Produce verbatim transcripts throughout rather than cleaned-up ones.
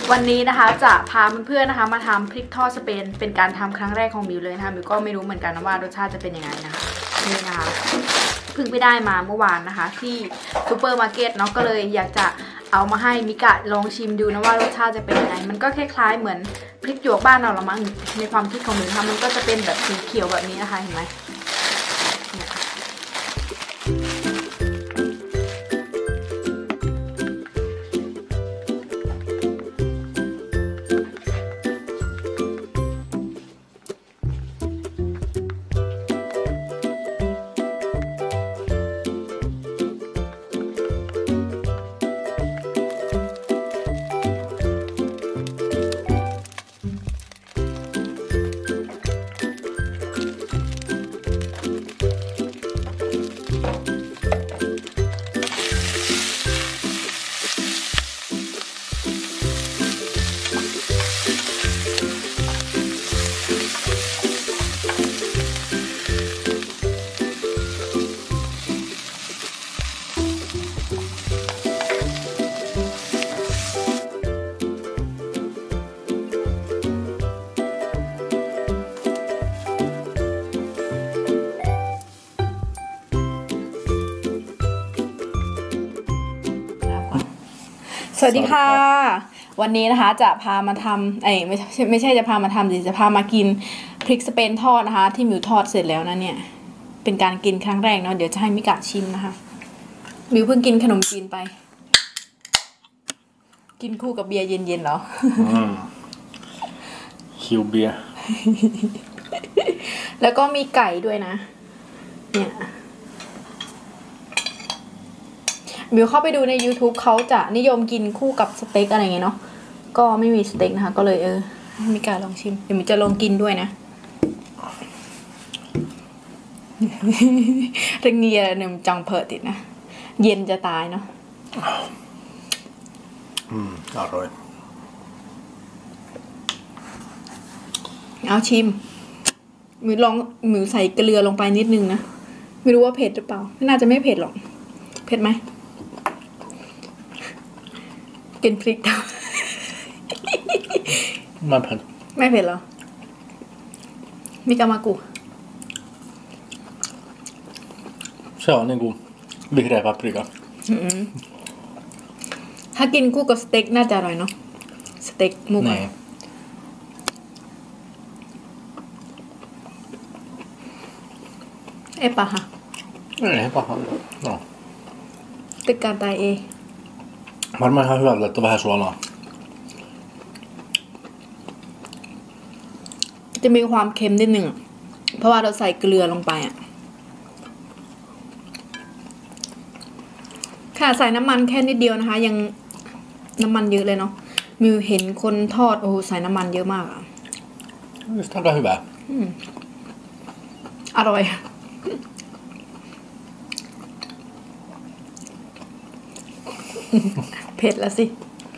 วันนี้นะคะจะพาเพื่อนๆนะคะมาทำพริกทอดสเปนเป็นการทำครั้งแรกของมิวเลยนะคะมิวก็ไม่รู้เหมือนกันนะว่ารสชาติจะเป็นยังไงนะคะนี่นะคะเพิ่งไปได้มาเมื่อวานนะคะที่ซูเปอร์มาร์เก็ตเนาะก็เลยอยากจะเอามาให้มิกะลองชิมดูนะว่ารสชาติจะเป็นยังไงมันก็คล้ายๆเหมือนพริกหยวกบ้านเราละมั้งในความคิดของมิวนะคะมันก็จะเป็นแบบสีเขียวแบบนี้นะคะเห็นไหมสวัสดีค่ะวันนี้นะคะจะพามาทำไอ้ไม่ใช่ไม่ใช่จะพามาทำสิจะพามากินพริกสเปนทอดนะคะที่มิวทอดเสร็จแล้วนะเนี่ยเป็นการกินครั้งแรกเนาะเดี๋ยวจะให้มิกะชิมนะคะมิวเพิ่งกินขนมจีนไปกินคู่กับเบียร์เย็นๆเหรอคิวเบียร์แล้วก็มีไก่ด้วยนะเนี่ยมิวเข้าไปดูใน YouTube เขาจะนิยมกินคู่กับสเต็กอะไรเงี้ยเนาะก็ไม่มีสเต็กนะคะก็เลยเออให้มิกาลองชิมเดี๋ยวมิวจะลองกินด้วยนะเรื่องเงียหนึ่งจังเพอติดนะเย็นจะตายเนาะอืมอร่อยเอาชิมมิวลองมิวใส่เกลือลงไปนิดนึงนะไม่รู้ว่าเผ็ดหรือเปล่าน่าจะไม่เผ็ดหรอกเผ็ดไหมกินพริกทอดไม่เผ็ดไม่เผ็ดเหรอมิกามากุใช่หรอนี่กูบิกได้ปาปริก้าถ้ากินคู่กับสเต็กน่าจะอร่อยเนาะสเต็กหมูกรอบเอปะฮะเอปะฮะno tykkään tai ei varmaan ihan hyvä laittaa vähän suolaa จะมีความเค็มนิดนึงเพราะว่าเราใส่เกลือลงไปอ่ะค่ะใส่น้ำมันแค่นิดเดียวนะคะยังน้ำมันเยอะเลยเนาะมิวเห็นคนทอดโอ้ใส่น้ำมันเยอะมากอ่ะ Just aika hyvä อร่อยเผ็ดแล้วสิ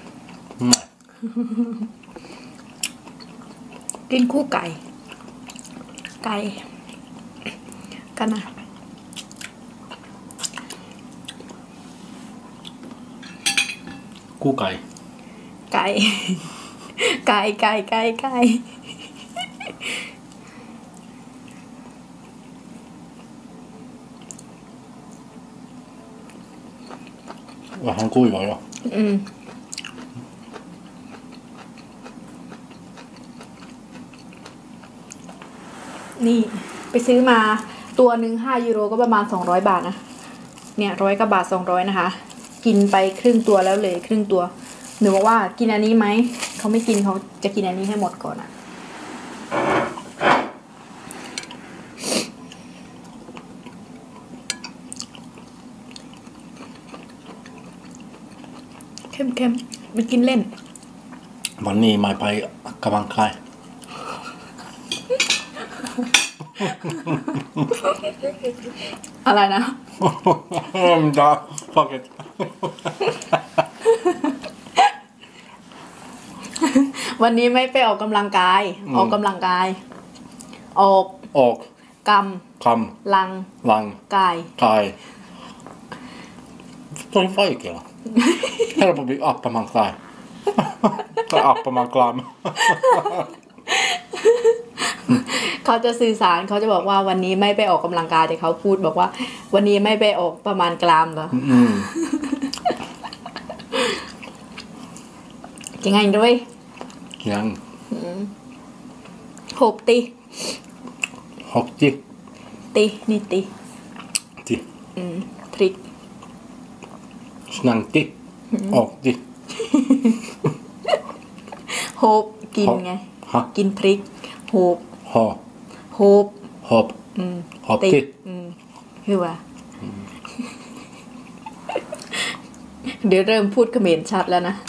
กินคู่ไก่ไก่กันนะคู่ไก่ไก่ไก่ไก่ไก่ไก่ vähän kuiva jo อืมนี่ไปซื้อมาตัวหนึ่งห้ายูโรก็ประมาณสองร้อยบาทนะเนี่ยร้อยกับบาทสองร้อยนะคะกินไปครึ่งตัวแล้วเลยครึ่งตัวหนูบอกว่ากินอันนี้ไหมเขาไม่กินเขาจะกินอันนี้ให้หมดก่อนอ่ะเข้มๆมันกินเล่นวันนี้ไม่ไปกำลังกายอะไรนะจ้าฟังกันวันนี้ไม่ไปออกกำลังกายออกกำลังกายออกออกกำกำลังลังกายกายtosi vaikea helpompi appaman kai ก็ออกประมาณกลามเขาจะสื่อสารเขาจะบอกว่าวันนี้ไม่ไปออกกำลังกายแต่เขาพูดบอกว่า วันนี้ไม่ไปออกประมาณกรามเหรอจริงไงด้วยยังหกตีหกจีตีนี่ตีจีอืมพริกสนังจีออกจีหกกินไงกินพริกหกหอบหบหอบอืมหอบจีอืมคือว่าเดี๋ยวเริ่มพูดเขมรชัดแล้วนะ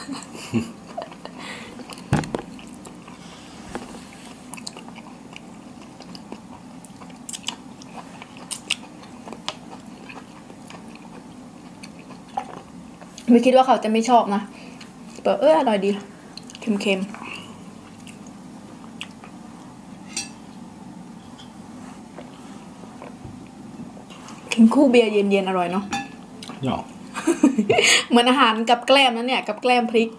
ไม่คิดว่าเขาจะไม่ชอบนะแต่เอออร่อยดีเค็มๆกินคู่เบียร์เย็นๆอร่อยเนาะ ja เหมือนอาหารกับแกล้มนั่นเนี่ยกับแกล้มพริก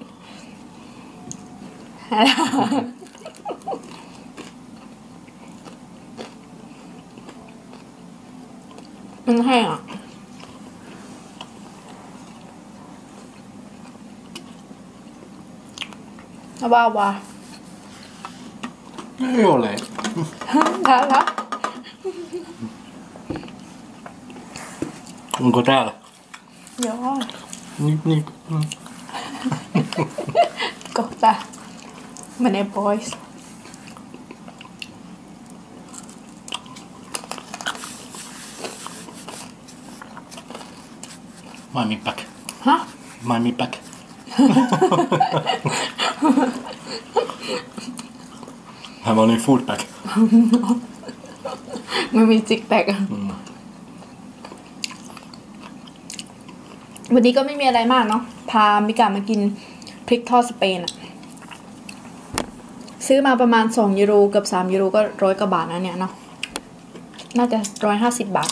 มันแห้งอ่ะว้าวว้าไม่เอาเลยแล้วแล้วมันก็ได้ละยอดนี่นี่ก็ตามันเอบบอยส์มามีปักฮะมามีปักhär var en foodpack มันมีจิกแตกวันนี้ก็ไม่มีอะไรมากเนาะพามิกามากินพริกทอดสเปนอะซื้อมาประมาณสองยูโรกับสามยูโรก็ร้อยกว่าบาทนะเนี่ยเนาะน่าจะร้อยห้าสิบบาท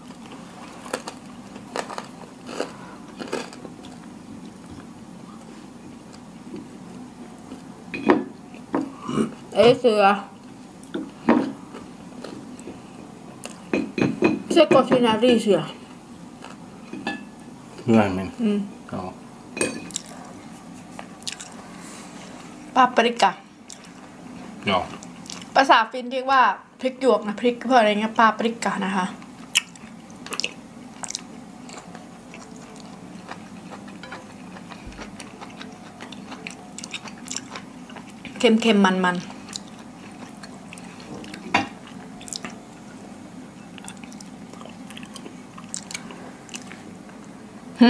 เอ้เสือเสือกอชินารีเสือ Nej men ja ปาปริกา ja ภาษาฟินเรียกว่าพริกหยวกนะพริกเพื่ออะไรเงี้ยปาปริกานะคะเค็มเค็มมันมันฮึ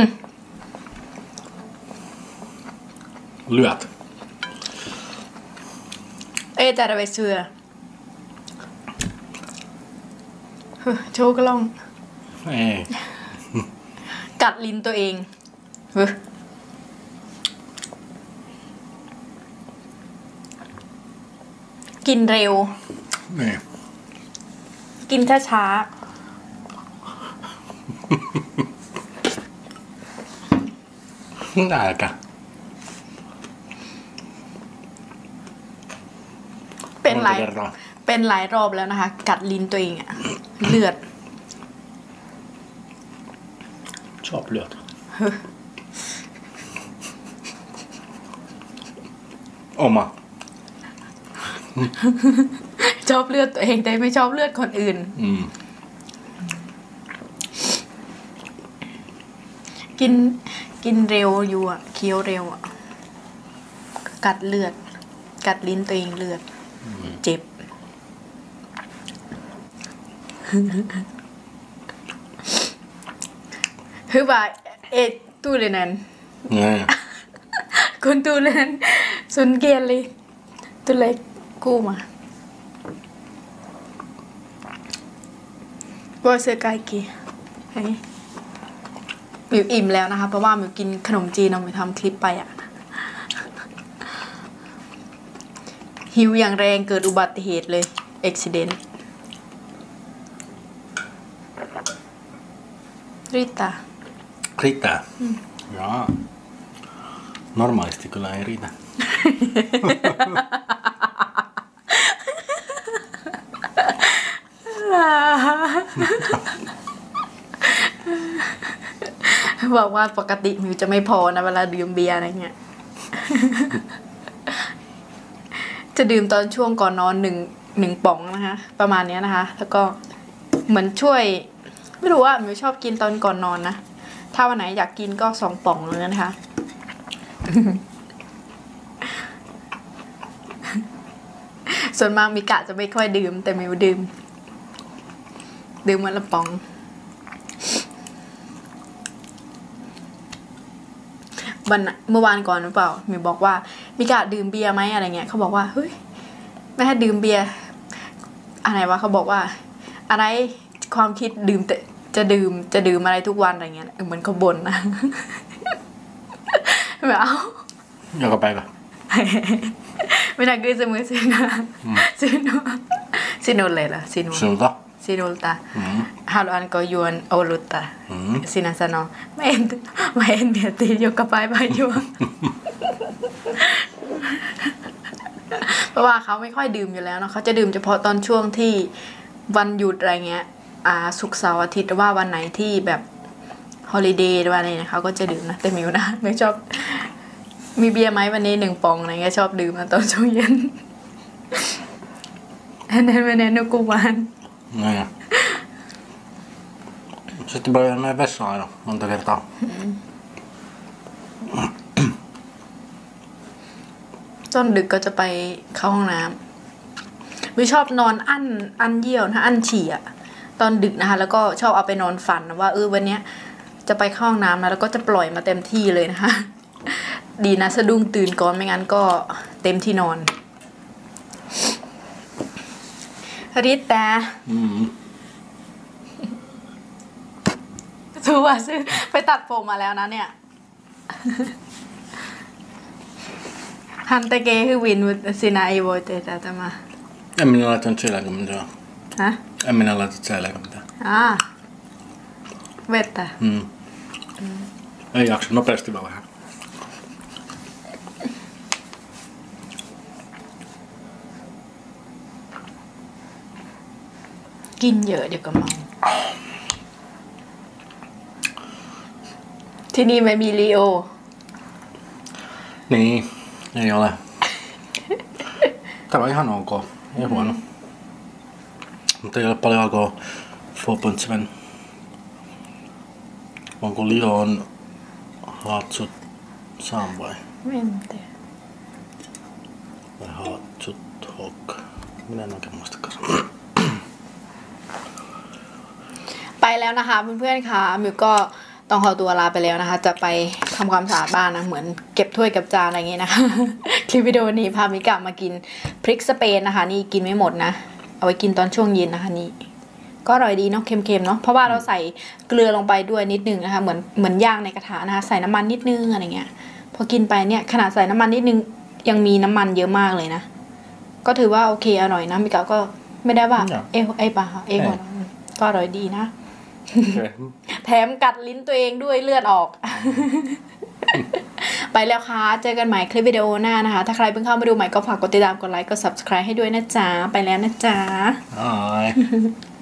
เลือดเอแต่เราไปเสือโชว์กล้องเอ้กัดลิ้นตัวเองเฮ้กินเร็วกินช้าๆได้กันเป็นหลายเป็นหลายรอบแล้วนะคะกัดลิ้นตัวเองอะเลือดชอบเลือดออกมาชอบเลือดตัวเองแต่ไม่ชอบเลือดคนอื่นกินกินเร็วอยู่อ่ะเคี้ยวเร็วอ่ะกัดเลือดกัดลิ้นตัวเองเลือดเจ็บคือว่าเอ็ดตู้เลยนั้นคนตู้เลยนั้นสุนเกียนเลยตัวเล็กกู้มาว่าเสื้อไก่กี่ไอ้มิวอิ่มแล้วนะคะเพราะว่ามิวกินขนมจีนเอาไปทำคลิปไปอ่ะหิวอย่างแรงเกิดอุบัติเหตุเลยอุบัติเหตุริตาริตาja Normaalisti kyllä ei riitä. บอกว่าปกติมิวจะไม่พอนะเวลาดื่มเบียร์อะไรเงี้ย จะดื่มตอนช่วงก่อนนอนหนึ่งหนึ่งป๋องนะคะประมาณนี้นะคะแล้วก็เหมือนช่วยไม่รู้ว่ามิวชอบกินตอนก่อนนอนนะถ้าวันไหนอยากกินก็สองป๋องเลยนะคะ ส่วนมากมิกะจะไม่ค่อยดื่มแต่มิวดื่มดื่มวันละป๋องวันเมื่อวานก่อนหรือเปล่ามิวบอกว่ามิกะดื่มเบียร์ไหมอะไรเงี้ยเขาบอกว่าเฮ้ยไม่ให้ดื่มเบียร์อะไรวะเขาบอกว่าอะไรความคิดดื่มแต่จะดื่มจะดื่มอะไรทุกวันอะไรเงี้ยเหมือนเขาบ่นนะ แบบเอา Joka päivä. Minä kysymys sinä. Mm. Sinua. Sinulle la, sinua. Sinulta? Sinulta. Mm. Haluanko juon olutta? Mm. Sinä sanoo, mä en, mä en mieti joka päivä juon. เพราะว่าเขาไม่ค่อยดื่มอยู่แล้วเนาะเขาจะดื่มเฉพาะตอนช่วงที่วันหยุดอะไรเงี้ยอ่าศุกร์เสาร์อาทิตย์หรือว่าวันไหนที่แบบฮอลิเดย์หรือว่าอะไรเนี่ยเขาก็จะดื่มนะแต่มิวนะไม่ชอบมีเบียร์ไหมวันนี้หนึ่งปองอะไรเงี้ยชอบดื่มนะตอนช่วงเย็นอันนั้นวันนี้นุกุวาน Niin. Sitten voi mennä vessaan aina monta kertaa. Mm. ตอนดึกก็จะไปเข้าห้องน้ำวิชอบนอนอั้นอั้นเยี่ยวนะอั้นฉี่อะตอนดึกนะคะแล้วก็ชอบเอาไปนอนฝันนะว่าเออวันเนี้ยจะไปเข้าห้องน้ำนะแล้วก็จะปล่อยมาเต็มที่เลยนะคะ ดีนะสะดุ้งตื่นก่อนไม่งั้นก็เต็มที่นอนริตแต่ Mm. ซื้อว่าซื้อไปตัดผมมาแล้วนะเนี่ย ฮันเตเกคือวินสินาอีโวเตตาตมา En minä laittanut selkä mitään. ฮะ En minä laittanut selkä mitään. อ่าเวตตา Mm. Mm. Ei jaksa, nopeasti vaan vähän. กินเยอะเดี๋ยวก็เมาที่นี่ไม่มีลีโอ Niin, ei ole. Tämä on ihan ok, ei huono. Mutta ei ole paljon alkoa four point seven. Onko Lilo on Hatsut Sam vai? ไม่เต Vai Hatsut Hok? Minä en oikein muistakaan. ไปแล้วนะคะเพื่อนๆค่ะมิวก็ต้องขอตัวลาไปแล้วนะคะจะไปทำความสะอาดบ้านนะเหมือนเก็บถ้วยเก็บจานอะไรอย่างเงี้ยนะคะ คลิปวิดีโอนี้พามิกะมากินพริกสเปนนะคะนี่กินไม่หมดนะเอาไว้กินตอนช่วงเย็นนะคะนี่ก็อร่อยดีเนาะเค็มๆเนาะเพราะว่าเราใส่เกลือลงไปด้วยนิดนึงนะคะเหมือนเหมือนย่างในกระทะนะคะใส่น้ำมันนิดนึงอะไรเงี้ยพอกินไปเนี่ยขนาดใส่น้ำมันนิดนึงยังมีน้ำมันเยอะมากเลยนะก็ถือว่าโอเคอร่อยนะมิกะก็ไม่ได้ว่าเอไอปะเอหัวก็อร่อยดีนะ Okay. แถมกัดลิ้นตัวเองด้วยเลือดออก ไปแล้วค่ะเจอกันใหม่คลิปวิดีโอหน้านะคะถ้าใครเพิ่งเข้ามาดูใหม่ก็ฝากกดติดตามกดไลค์กด ซับสไครบ์ ให้ด้วยนะจ๊ะไปแล้วนะจ๊ะ Ai.